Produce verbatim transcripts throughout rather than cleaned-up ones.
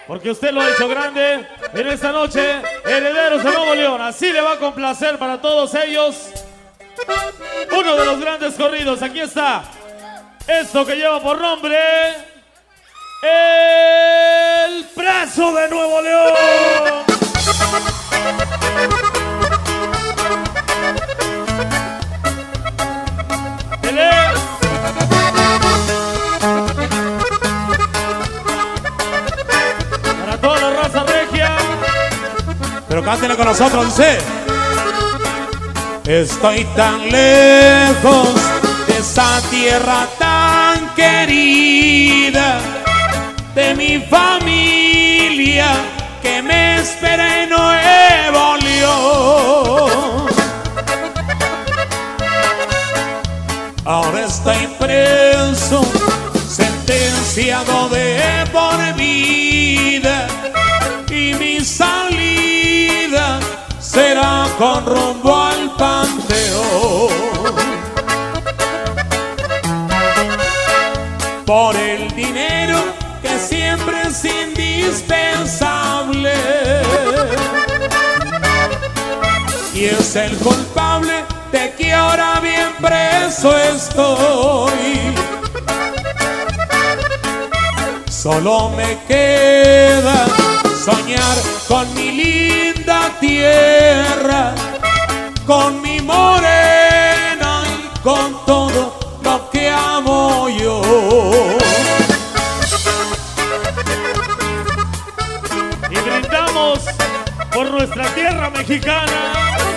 porque usted lo ha hecho grande en esta noche. Herederos de Nuevo León, así le va a complacer para todos ellos. Uno de los grandes corridos, aquí está. Esto que lleva por nombre El Preso de Nuevo León. Para toda la raza regia. Pero cántenle con nosotros, dice. Estoy tan lejos de esa tierra tan querida, de mi familia que me espera en Nuevo León. Ahora estoy preso, sentenciado de por vida, y mi salida será con rumbo al panteón. Por el dinero que siempre es indispensable, y es el culpable de que ahora bien preso estoy. Solo me queda soñar con mi linda tierra, con mi morena y con todo lo que amo yo. Y brindamos por nuestra tierra mexicana.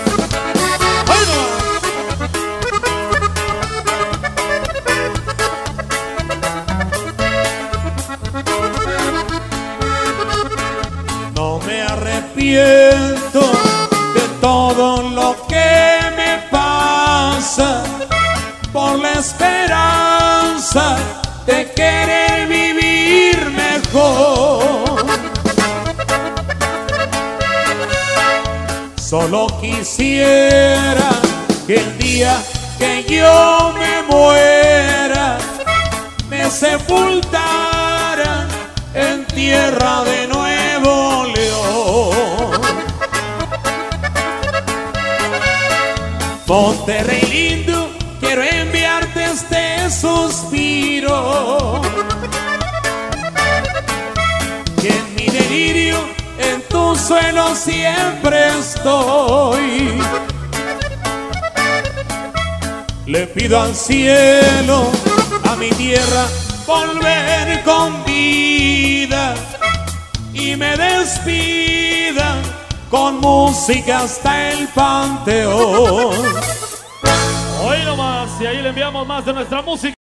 No me arrepiento de todo lo que me pasa, por la esperanza de querer vivir mejor. Solo quisiera que el día que yo me muera me sepultaran en tierra de Nuevo León. Monterrey lindo, quiero enviarte este suspiro, que en mi delirio en tu suelo siempre estoy. Le pido al cielo, a mi tierra, volver con vida, y me despida con música hasta el panteón. Hoy nomás, y ahí le enviamos más de nuestra música.